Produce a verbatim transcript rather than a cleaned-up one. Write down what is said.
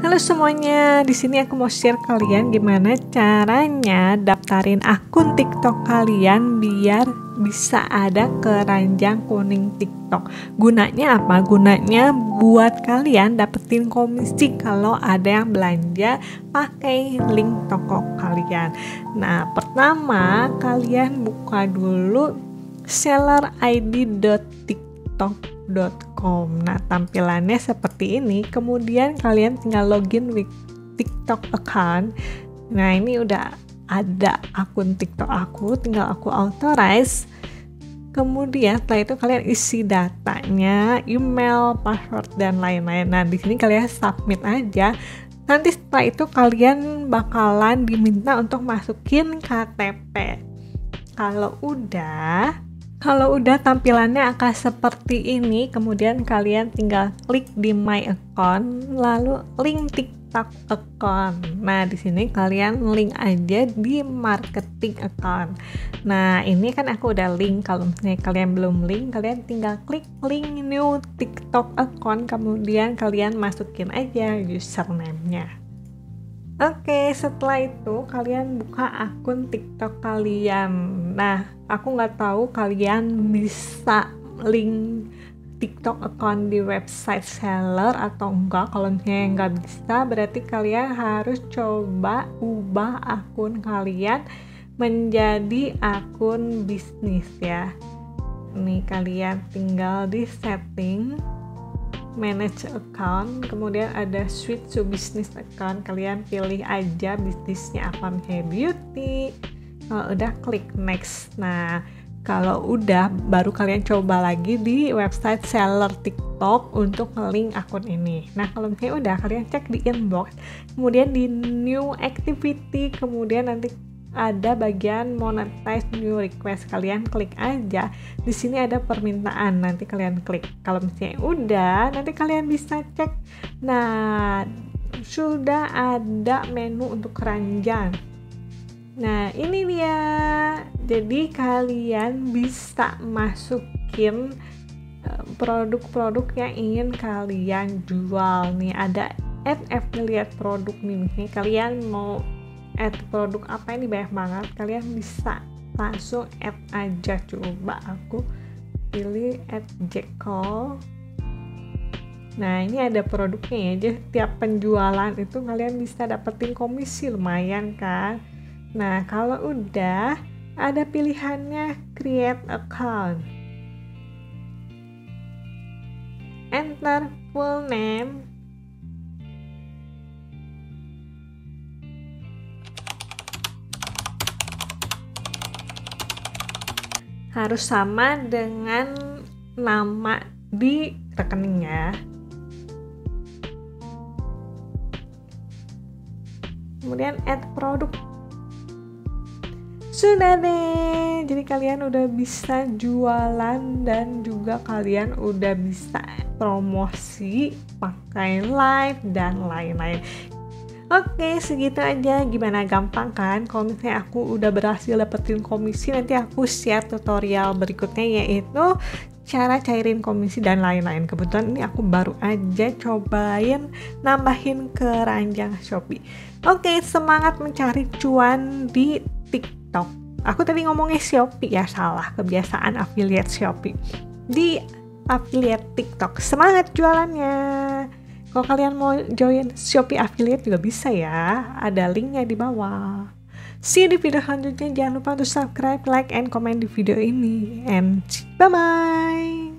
Halo semuanya, di sini aku mau share kalian gimana caranya daftarin akun TikTok kalian biar bisa ada keranjang kuning TikTok. Gunanya apa? Gunanya buat kalian dapetin komisi kalau ada yang belanja pakai link toko kalian. Nah, pertama kalian buka dulu seller I D dot tiktok dot com. Nah, tampilannya seperti ini. Kemudian kalian tinggal login with TikTok account. Nah, ini udah ada akun TikTok aku, tinggal aku authorize. Kemudian setelah itu kalian isi datanya, email, password dan lain-lain. Nah, di sini kalian submit aja. Nanti setelah itu kalian bakalan diminta untuk masukin K T P. Kalau udah Kalau udah tampilannya akan seperti ini, kemudian kalian tinggal klik di My Account, lalu link TikTok account. Nah, di sini kalian link aja di marketing account. Nah, ini kan aku udah link. Kalau misalnya kalian belum link, kalian tinggal klik link new TikTok account, kemudian kalian masukin aja username-nya. Oke, setelah itu kalian buka akun TikTok kalian. Nah, aku nggak tahu kalian bisa link TikTok account di website seller atau enggak. Kalau misalnya nggak bisa, berarti kalian harus coba ubah akun kalian menjadi akun bisnis ya. Ini kalian tinggal di setting, manage account, kemudian ada switch to business account. Kalian pilih aja bisnisnya apa, misalnya beauty. Kalau udah klik next. Nah, kalau udah baru kalian coba lagi di website seller TikTok untuk link akun ini. Nah, kalau misalnya udah, kalian cek di inbox, kemudian di new activity, kemudian nanti ada bagian monetize new request, kalian klik aja. Di sini ada permintaan, nanti kalian klik. Kalau misalnya udah, nanti kalian bisa cek. Nah, sudah ada menu untuk keranjang. Nah, ini dia. Jadi kalian bisa masukin produk-produk yang ingin kalian jual. Nih ada add affiliate produk nih. Misalnya kalian mau add produk apa, ini banyak banget, kalian bisa langsung add aja. Coba aku pilih add Jekyll. Nah, ini ada produknya ya, jadi tiap penjualan itu kalian bisa dapetin komisi, lumayan kan. Nah, kalau udah ada pilihannya create account, enter full name, harus sama dengan nama di rekeningnya. Kemudian add produk. Sudah deh. Jadi kalian udah bisa jualan dan juga kalian udah bisa promosi pakai live dan lain-lain. Oke, segitu aja. Gimana, gampang kan? Kalau misalnya aku udah berhasil dapetin komisi, nanti aku share tutorial berikutnya, yaitu cara cairin komisi dan lain-lain. Kebetulan ini aku baru aja cobain nambahin keranjang Shopee. Oke, semangat mencari cuan di TikTok. Aku tadi ngomongnya Shopee ya, salah, kebiasaan affiliate Shopee. Di affiliate TikTok, semangat jualannya. Kalau kalian mau join Shopee affiliate juga bisa ya, ada linknya di bawah. See you di video selanjutnya. Jangan lupa untuk subscribe, like, and comment di video ini. And bye-bye.